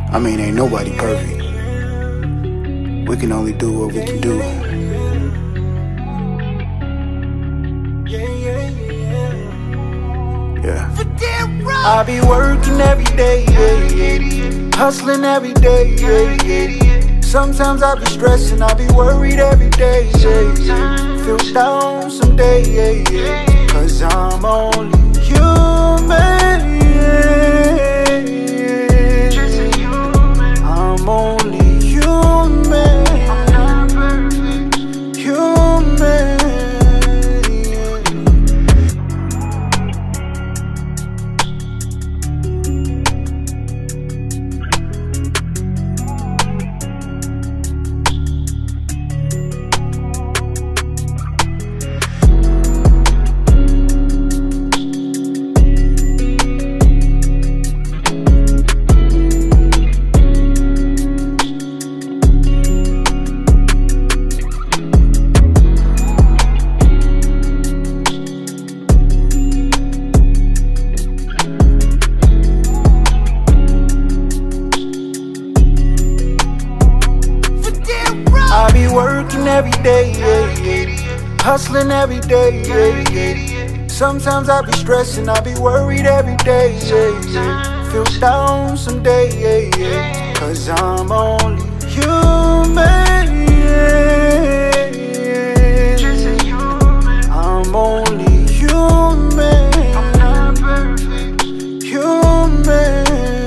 I mean, ain't nobody perfect. We can only do what we can do. Yeah. I be working every day, hustling every day. Sometimes I be stressing, I be worried every day. Feel down some day, cause I'm only human. I'm only human. Human. I be working every day, hustling every day. Sometimes I be stressing, I be worried every day. Feel down some day, cause I'm only human. I'm only human. Human.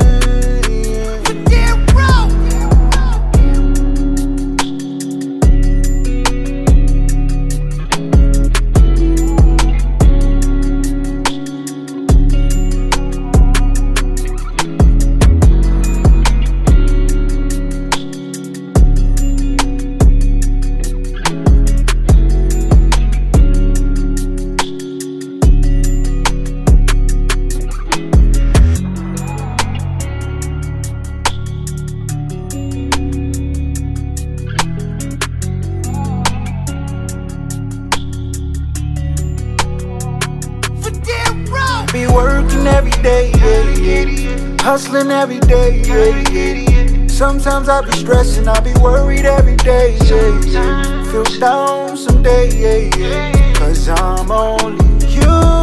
Be working every day, hustling every day. Sometimes I be stressing, I be worried every day. Feel down some day, cause I'm only human.